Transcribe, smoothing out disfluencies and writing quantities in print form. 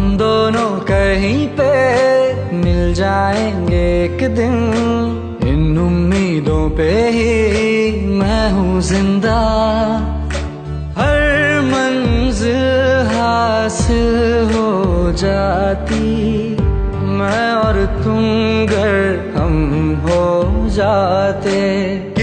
दोनों कहीं पे मिल जाएंगे एक दिन, इन उम्मीदों पे ही मैं हूँ जिंदा। हर मंजिल हासिल हो जाती, मैं और तुम गर हम हो जाते।